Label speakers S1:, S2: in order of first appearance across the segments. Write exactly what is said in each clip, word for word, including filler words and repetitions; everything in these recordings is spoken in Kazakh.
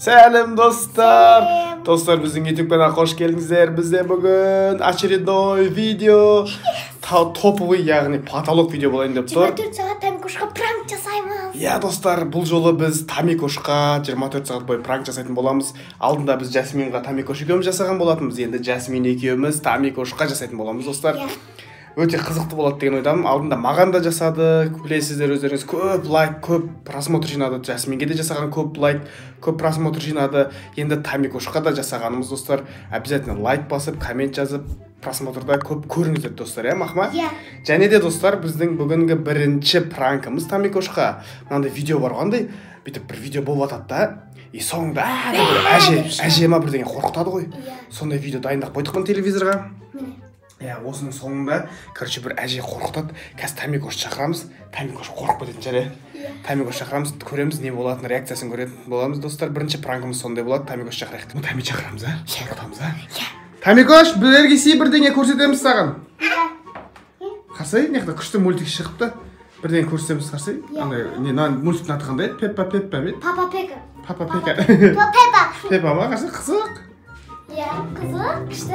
S1: Сәлем достар. Достар, біздің YouTube каналға қош келдіңіздер. Бізде бүгін очередной видео, топовый, яғни потолок видео болайын деп тұр.
S2: жиырма төрт сағат Тамикошқа пранк жасаймыз.
S1: Иә, достар, бұл жолы біз Тамикошқа жиырма төрт сағат бойы пранк жасайтын боламыз. Алдында біз Жасминға Тамикош екеуміз жасаған болатынбыз. Енді Жасмин екеуміз Тамикошқа жасайтын боламыз, достар. Өте қызықты болады деген ойдамын. Алдында маған да жасады, білесіздер өздеріңіз, көп лайк, көп просмотр жинады. Жасминге де жасаған көп лайк, көп просмотр жинады. Енді Тамикошқа да жасағанымыз, достар. Обязательно лайк басып, коммент жазып, просмотрда көп көріңіздер, достар, иә, Махма?
S2: Иә.
S1: Және де, достар, біздің бүгінгі бірінші пранкымыз Тамикошқа. Мынандай видео бар қандай, бүйтіп бір видео болып жатады да, и соңында әже, әже ма бірдеңе қорқытады ғой. Сондай видео дайындап қойдық қой телевизорға. Иә, осының соңында, короче, бір әже қорқытады. Қазір Тамикошты шақырамыз. Тамикош қорқып кететін шығар. Тамикош шақырамыз, көреміз, не болатын реакциясын көретін боламыз, достар. Бірінші пранкымыз сондай болады. Тамикош шақырайық. Ми Тамик шақырамыз, а? Қорқытамыз, а? Тамикош, біздерге сей бірдеңе көрсетеміз саған. Қарсай, неқта күшті мультик шығыпты. Бірдеңе көрсетеміз, қарсай. Андай, не, мультиктің аты қандай? Пеппа Пеппа ме?
S2: Папа Пека.
S1: Папа Пека.
S2: Пеппа.
S1: Пеппа ма? Қарсай, қызық.
S2: Иә, қызық, күшті.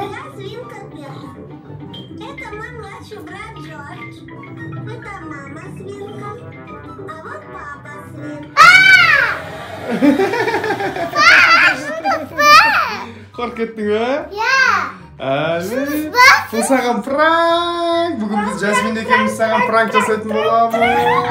S3: Это мой младший брат Джордж. Это мама свинка. А вот папа свинка.
S1: Қорқып кеттің ба?
S2: Иә.
S1: Бұл саған пранк. Бүгін біз Жасмин екеуміз саған пранк жасайтын боламыз.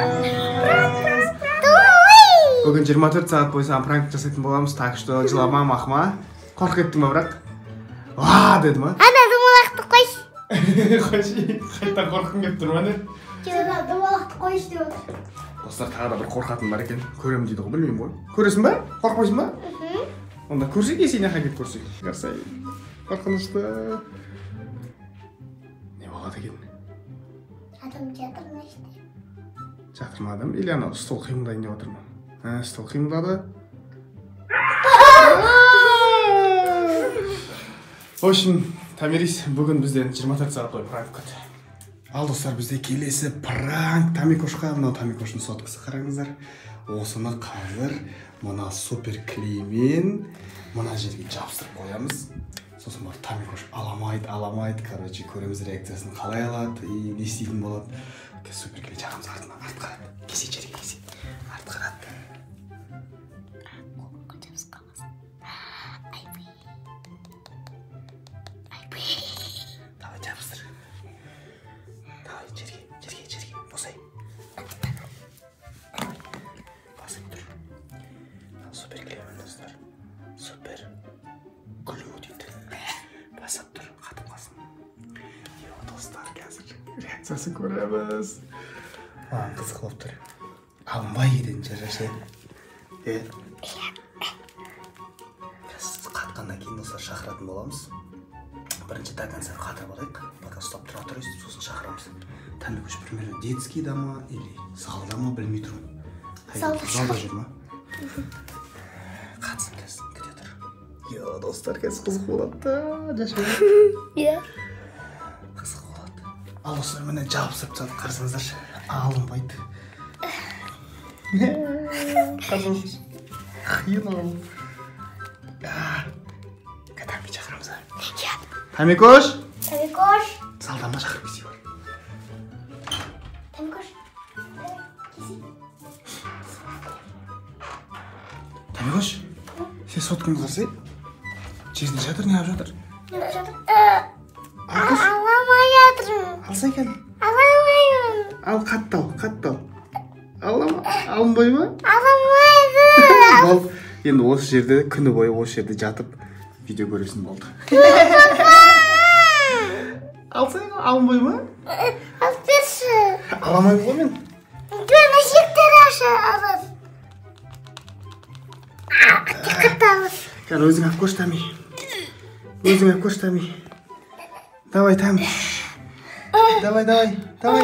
S1: Бүгін жиырма төрт сағат бойы саған пранк жасайтын боламыз. Так что жылама, Махма. Қорқып кеттің ба, бірақ? Ва, деді ма?
S2: Ана, думалақты қойшы.
S1: Қойшы, қайта қорқым кеп тұр ма, не?
S2: Жена, думалақты қойшы деп отыр.
S1: Достар, тағы да бір қорқатын бар екен. Көрем дейді ғой, білмеймін ғой. Көресің ба? Қорқпайсың ба? Онда көрсек, есейін ақа кет көрсек. Қарсай, қорқынышты. Не болады екен?
S2: Адам жатыр ма іште?
S1: Жатыр ма адам? Или ана стол қимылдайын деп отыр ма? Ә, стол қимылдады. В общем, Тамирис, бүгін бізден жиырма төрт сағат бойы пранк күтті. Ал достар, бізде келесі пранк Тамикошқа. Мынау Тамикоштың соткасы, қараңыздар. Осыны қазір мына супер клеймен мына жерге жабыстырып қоямыз. Сосын бар Тамикош аламайды, аламайды. Короче, көреміз реакциясын қалай алады и не істейтін болады. Супер клей жағымыз артына, арт қарады. Кесе жерге кесе. Арт қарады. Давай жабыстыр. Давай жерге, жерге, жерге. Босай. Басып тұр. Супер клеймен, достар. Супер глю дейді. Басып тұр, қатып қалсын. Еу, достар, қазір реакциясын көреміз. Маған қызық болып тұр. Алынбай еден жарашы. Е? Қазір қатқаннан кейін достар шақыратын боламыз. Бірінші до конца қатырып алайық. Пока стоп тұра тұрайыз, сосын шақырамыз. Тамикош, примерно, детский да ма, или залда ма, білмей тұрмын. Залда жүр ма? Қатсын қазір, кіде тұр. Йо, достар, қазір қызық болады да, жашырды.
S2: Иә.
S1: Қызық болады. Ал достар, міне жабысып жатып қарсаңыздаршы. Алынбайды. Қарсаңыз. Қиын ал. Тамик шақырамыз, а?
S2: Иә.
S1: Тамикош!
S2: Тамикош!
S1: Залдама шақырып кесе бар.
S2: Тамикош! Кесе.
S1: Тамикош, сен соткаңды қарсай? Жерінде жатыр, не алып жатыр?
S2: Не алып жатыр?
S1: Алқыш?
S2: Аламай жатырмын.
S1: Алса екен.
S2: Аламаймын.
S1: Ал, қатты ал, қатты ал. Алама, алынбай ма?
S2: Аламайды.
S1: Бол, енді осы жерде, күні бойы осы жерде жатып, видео көресін болды. Алсай, алынбай ма?
S2: Алып берші.
S1: Аламай ғой мен.
S2: Жөні жектері ашы алып. Қатты алып.
S1: Кәл, өзің ап көш, Тами. Өзің ап көш, Тами. Давай, Тами. Давай, давай, давай.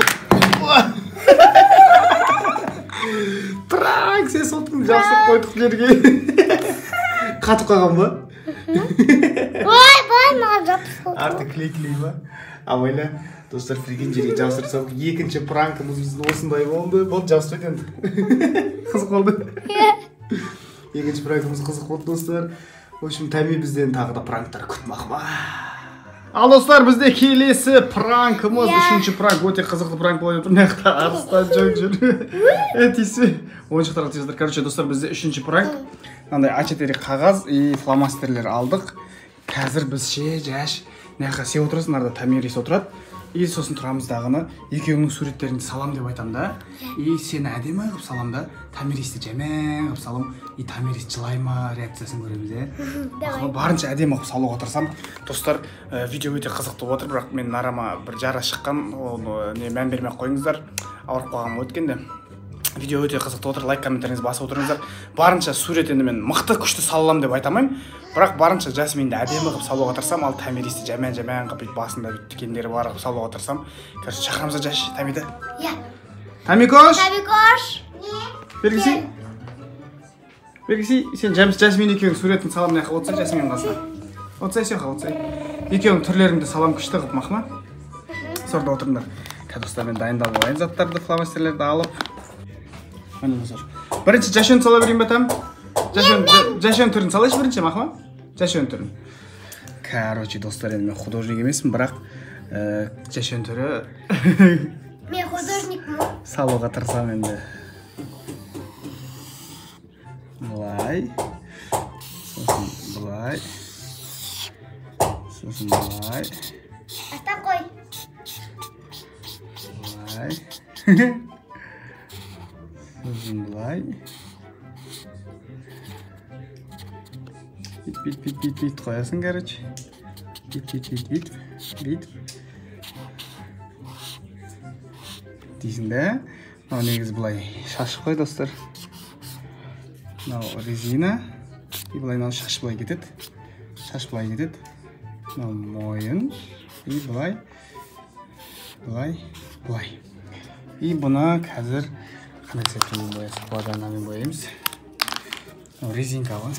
S1: Пранк, сен соткыңды жабыстырып қойдық жерге. Қатып қалған ба?
S2: Ой, бай, маған жабыстырып қойдық.
S1: Арты клей-клей ба? Абайла, достар, фриген жерге жабыстырып салдық. Екінші пранкымыз біздің осындай болды. Болды, жабыстырып енді. Қызық болды. Екінші пранкымыз қызық болды достар. В общем, Тәми бізден тағы да пранктар күтмақ ма. Ал достар, бізде келесі пранкымыз, үшінші пранк, өте қызықты пранк болып отыр. Мақта арыстан жоқ жүр. Этиси. Ойыншықтарға тездер. Короче, достар, бізде үшінші пранк. Мынандай а четыре қағаз и фломастерлер алдық. Қазір біз ше жаш. Мына сен отырасың, нарда Тамирис отырады. И сосын тұрамыз дағыны екеуіңнің суреттеріңді салам деп айтам да. И сені әдемі қылып салам да. Тамиристі жәмәң қылып салам. И Тамирис жылай ма, реакциясын көреміз, е. Барынша әдемі қылып салуға тырысам. Достар, видео өте қызықты отыр, бірақ мен нарама бір жара шыққан, не мән бермей қойыңыздар. Ауырып қалғаным өткенде. Видео өте қызықты отыр, лайк комменттеріңіз басып отырыңыздар. Барынша сурет енді мен мықты күшті салам деп айтамаймын. Бірақ барынша Жасминді әдемі қылып салуға тырысам, ал Тамиристі жәмән-жәмән қылып басында бүттікендері бар қылып салуға тырысам. Короче, шақырамыз Жаш, Тамиді.
S2: Иә.
S1: Тамикош!
S2: Тамикош!
S1: Бергісей? Бергісей, сен Жасмин екеуің суретін салам нәқы отсай Жасмин қасына. Отсай сен қа, отсай. Екеуің түрлеріңді салам күшті қылып мақма. Сорда отырыңдар. Кәдістар мен дайындалып олайын заттарды, фломастерлерді алып. Бірінші Жашын сала берейін бе там? Жашын түрін салайшы бірінші мақма? Жашын түрін. Короче, достар, енді мен художник емеспін, бірақ Жашын түрі...
S2: Мен художник мұ?
S1: Салуға тырысам енді. Бұлай. Сосын бұлай. Сосын бұлай.
S2: Ата қой.
S1: Бұлай. Сосын бұлай. Бит, бит, бит, бит, бит қоясың, короче. Бит, бит, бит, бит, бит. Дейсің да? Мынау негізі бұлай шашы қой, достар. Мынау резина. И бұлай мынау шаш бұлай кетеді. Шаш бұлай кетеді. Мынау мойын. И бұлай. Бұлай. Бұлай. И бұны қазір қандай цветпен боясыз? Баданамен боямыз. Мынау резинка ғой.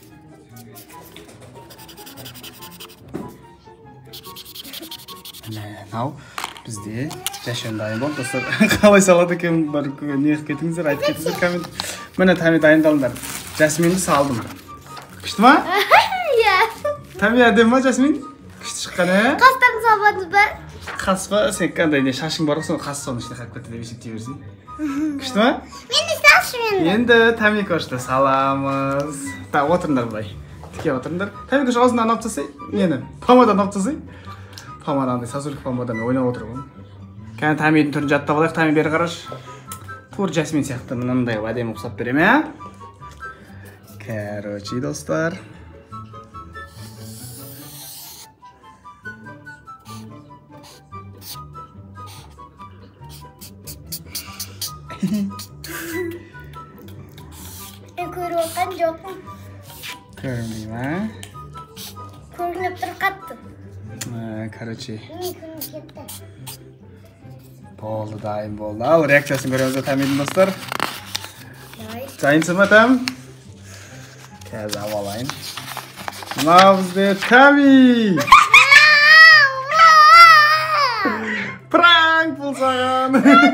S1: Мынау бізде Жашын дайын болды, достар. Қалай салады екен, бар не қып кетіңіздер, айтып кетіңіздер коммент. Міне Тами дайындалыңдар. Жасминді салдым. Күшті ма?
S2: Иә.
S1: Тами әдемі ма Жасмин? Күшті шыққан, ә?
S2: Қастарын салбадыңыз ба?
S1: Қас ба? Сен қандай не шашың бар ғой, қас соның ішіне қайып кетті деп есептей берсің. Күшті ма?
S2: Мен де салшы мен.
S1: Енді Тамикошты саламыз. Та, отырыңдар бұлай. Тіке отырыңдар. Тамикош аузына анап тасай. Нені? Помадан анап тасай. Помаданы, сазулық помадамен ойнап отыр ғой. Кәне Тамидің түрін жаттап алайық, Тами бері қараш. Тур Жасмин сияқты мынандай әдемі ұқсап берем, ә? Короче, достар.
S2: Мен көріп отқан жоқпын.
S1: Көрмей ма?
S2: Көрініп тұр қатты.
S1: Короче.
S2: Мен көрініп кетті.
S1: Болды, дайын болды. Ал реакциясын көреміз Тамидің, достар.
S2: Давай.
S1: Жайынсың ба, Там? Қазір ап алайын. Мынау бізде Тами! Пранк бұл саған!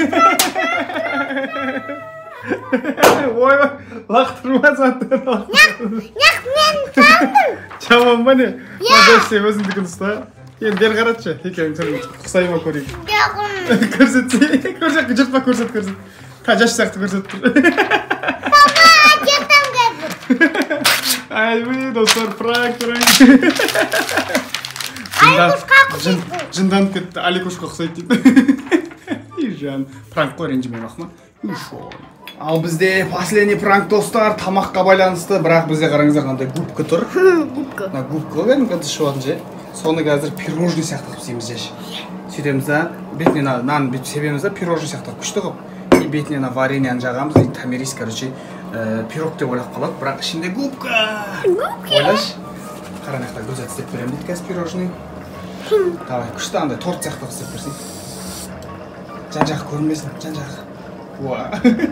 S1: Ойба, лақтырма заттар.
S2: Нақ мен салдым.
S1: Жаман ба не? Мадаш сен өзіңдікін ұста. Енді бер қаратшы, екеуің түрін құсайма көрейік.
S2: Жоқым.
S1: Көрсетсе, көрсет, жұртпа көрсет, көрсет. Та, жаш сияқты көрсет тұр.
S2: Папа, кеттім қазір.
S1: Айбай, достар, пранк, пранк.
S2: Аликошқа ұқсайды.
S1: Жынданып кетті, Аликошқа ұқсайды дейді. И жан, пранк қой ренжімей бақма. Ал бізде последний пранк, достар, тамаққа байланысты, бірақ бізде қараңыздар қандай губка тұр.
S2: Губка.
S1: Губка ғой, кәдімгі шуатын же. Соны қазір пирожный сияқты қып сейміз жеш. Сөйтеміз да, бетіне нан бүйтіп себеміз да, пирожный сияқты күшті қып. И бетіне вареньяны жағамыз, и Тамирис, короче, пирог деп ойлап қалады, бірақ ішінде губка.
S2: Губка?
S1: Ойлаш? Қаранақта көзет істеп берем дейді қазір пирожный. Давай, күшті андай торт сияқты істеп берсей. Жан-жақ көрінбесін, жан-жақ. Уа.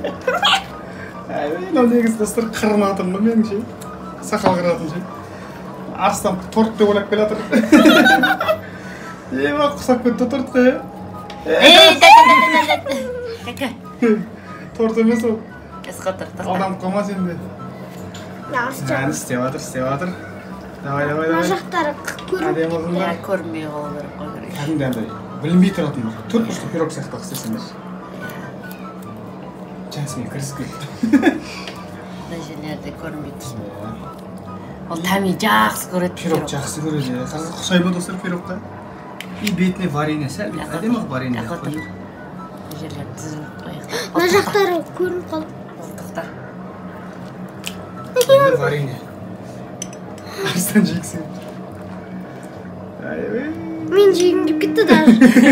S1: Әй, мынау негізі достар қырынатым ба меніңше? Сақал қыратым ше. Арыстан торт деп ойлап келатыр. Ема құсап кетті тортқа,
S2: Ей,
S1: Торт емес ол.
S2: Escotar, tá.
S1: Adam, como assim? Ән істеп жатыр, істеп жатыр. Давай, давай, давай.
S2: Мына жақтары
S1: Әдемі қылыңдар.
S4: Я көрмей қалу керек қой керек.
S1: Кәдімгі андай білінбей тұратын бір төрт бұрышты пирог сияқты қылып істесеңдер. Жасмин кірісіп кетті.
S4: Мына жерлерде көрмей тұрсын. Ол тәми жақсы көреді.
S1: Пирог жақсы көреді. Қазір ұқсай ма достар пирогқа? И бетіне варенье сәл әдемі қылып варенье қойып.
S4: Мына жерлер тізіліп қойық.
S2: Мына жақтары көрініп қалды.
S4: Ұлттықта.
S1: Енді варенье. Арыстан жейксің.
S2: Мен жегім келіп кетті даже.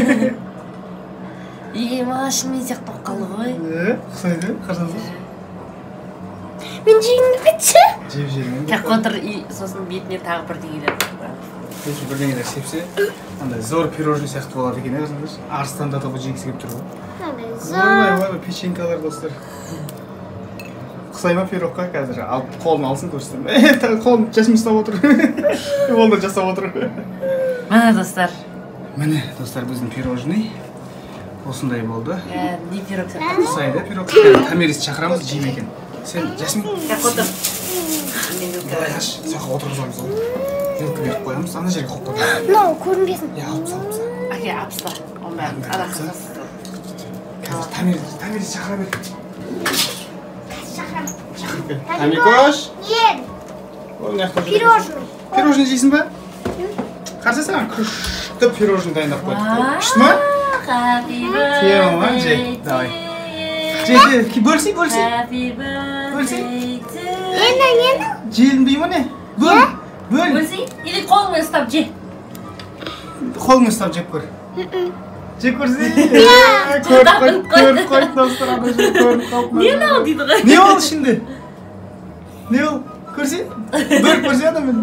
S4: И маған шынымен сияқты болып қалды ғой.
S1: Е, ұқсайды, қарсаңыз.
S2: Мен жегім келіп кетші.
S1: Жеп жермен.
S4: Тек отыр и сосын бетіне тағы бірдеңелер.
S1: Бетіне бірдеңелер сепсе, андай зор пирожный сияқты болады екен, қарсаңыз. Арыстанда да бұл жегісі келіп тұр ғой. Ойбай, ойбай, печенькалар достар. Ұқсай ма пирогқа қазір? Алып қолын алсын көрсетем. Е, қолын жасмин ұстап отыр. Ол да жасап отыр.
S4: Мына достар.
S1: Міне достар, біздің пирожный осындай болды.
S4: Не пирог сәтті?
S1: Ұқсайды пирог. Томиристі шақырамыз, жейм екен. Сен жасмин?
S4: Тек отыр.
S1: Былай аш, саққа отырғызамыз ғой. Вилка беріп қоямыз, ана жерге қойып қоямыз.
S2: Мынау көрінбесін.
S1: Я, алып саламыз.
S4: Әке, апсыла. Оның бәрін арақсыз.
S1: Қазір Томиристі шақыра бер.
S2: Шақырам.
S1: Шақырып кел. Томикош!
S2: Ен.
S1: Ол не қылып жүрсің?
S2: Пирожный.
S1: Пирожный жейсің ба? Қарсы саған күшті пирожный дайындап қойдық. Күшті ма? Тема ма? Же, давай. Же, же, бөлсей, бөлсей. Бөлсей.
S2: Ені, ені.
S1: Желінбей ма не? Бөл, бөл.
S4: Бөлсей? Или қолыңмен ұстап же.
S1: Қолыңмен ұстап жеп көр. Жеп көрсей. Көріп қойып, көріп қойып достар, ана жер көріп қойып.
S4: Не ол дейді ғой?
S1: Не ол ішінде? Не ол? Көрсей? Бөліп көрсей адаммен.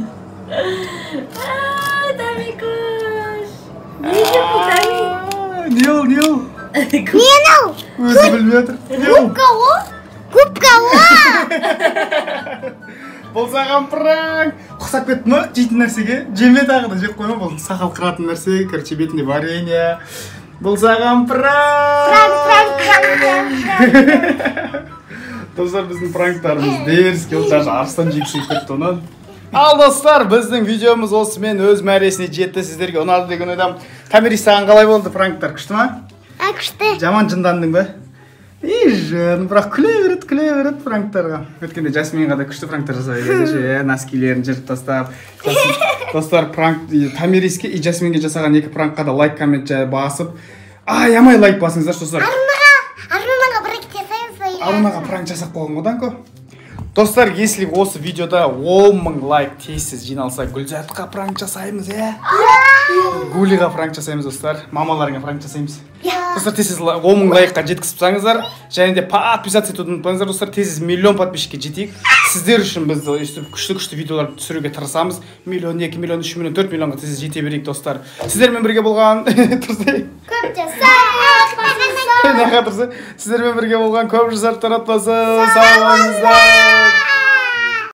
S4: Томикош. Не деп бұл Томи?
S1: Не ол, не ол?
S2: Нені ол?
S1: Өзі білмей отыр. Не ол?
S2: Губка о? Губка о?
S1: Бұл саған пранк. Құсап кетті ма жейтін нәрсеге? Жеме тағы да жеп қойма, бұл сақал қыратын нәрсе, короче бетінде варенье. Бұл саған пранк.
S2: Пранк, пранк, пранк, пранк.
S1: Достар, біздің пранктарымыз дерзкий, ол даже арыстан жегісі кетті онан. Ал достар, біздің видеомыз осымен өз мәресіне жетті. Сіздерге ұнады деген ойдам. Томирис, саған қалай болды пранктар? Күшті ма?
S2: А, күшті.
S1: Жаман жындандың ба? И жын, бірақ күле береді, күле береді пранктарға. Өткенде Жасминға да күшті пранктар жасай берді. Носкилерін жырып тастап. Достар, пранк Томириске и Жасминге жасаған екі пранкқа да лайк, коммент басып. Аямай лайк басыңыздар, достар.
S2: Арунаға, Арунаға бір екі жасаймыз.
S1: Арунаға пранк жасап қойған одан ко. Достар, если осы видеода он мың лайк тезсіз жиналса, Гүлзатқа пранк жасаймыз, е? Гулиға пранк жасаймыз, достар. Мамаларыңа пранк жасаймыз. Достар, тезсіз он мың лайкқа жеткізіпсаңыздар, және де подписаться етуді ұмытпаңыздар, достар. Тезсіз миллион подписчикке жетейік. Сіздер үшін біз күшті-күшті видеолар түсіруге тырысамыз. Миллион, екі миллион, үш миллион, төрт миллионға тезсіз жете берейік, достар. Сіздермен бірге болған тұрсай.
S2: Көп жасаймыз.
S1: Сіздермен бірге болған көп жасар таратпасы. Сау болыңыздар.